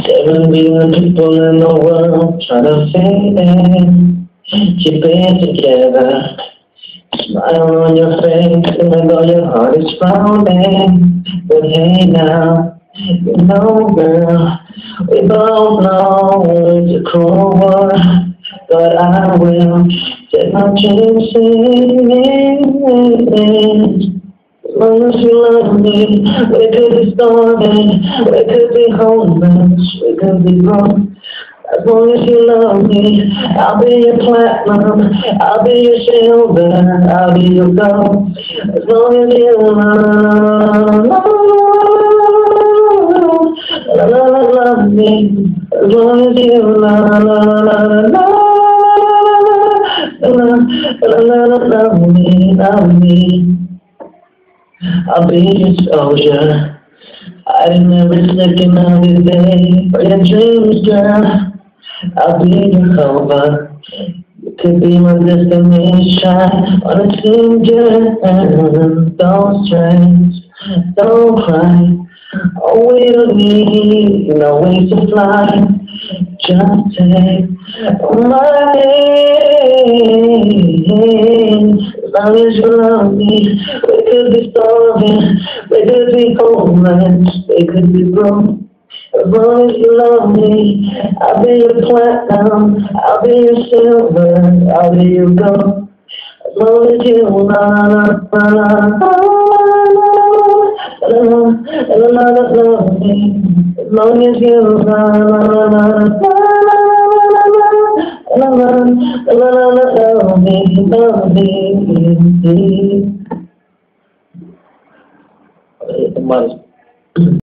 There will be people in the world trying to fit in, keep it together. Smile on your face, even though your heart is pounding. But hey now, you know girl, we both know it's a cruel world. But I will take my chances. As long as you love me, we could be starving, we could be homeless, we could be broke. As long as you love me, I'll be your platinum, I'll be your silver, I'll be your gold. As long as you love me, as long as you love me. I'll be your soldier. I'd never second of your day for your dreams, girl. I'll be your cover. You could be my destination on a single. Don't stress, don't cry. Oh, we don't need no way to fly. Just take my hand. As long as you love me, we could be starving, we could be homeless, we could be broke. As long as you love me, I'll be your platinum, I'll be your silver, I'll be your gold. As long as you love me, as long as you love me.